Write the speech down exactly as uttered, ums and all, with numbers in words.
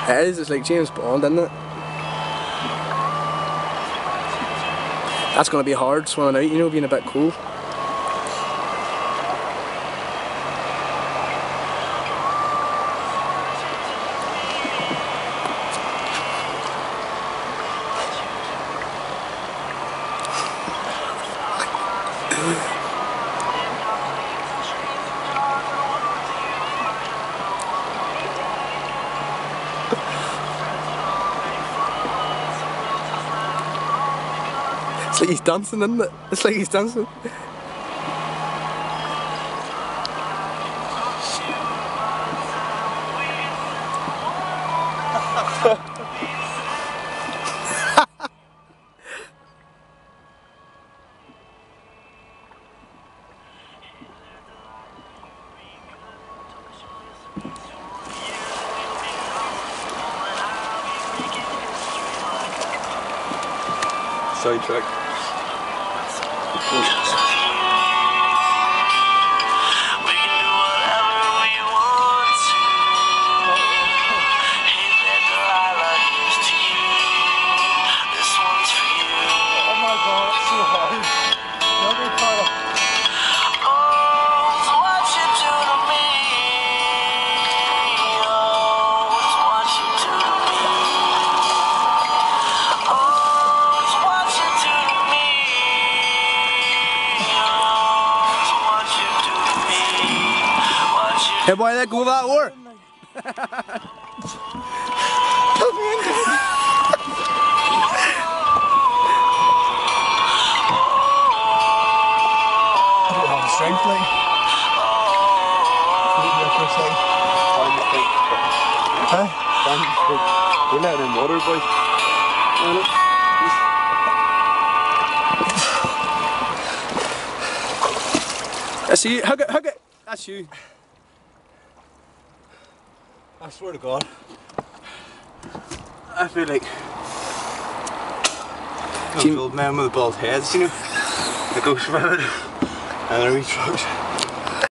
It is, it's like James Bond, isn't it? That's going to be hard swimming out, you know, being a bit cold. It's like he's dancing, isn't it? It's like he's dancing. Sidetrack. Hey boy, let go of that oar! Strength, like. Huh? We're letting in water, boys. That's you. Hug it, hug it. That's you. I swear to God, I feel like those old men with the bald heads, you know, that go swimming and they're wee trucks.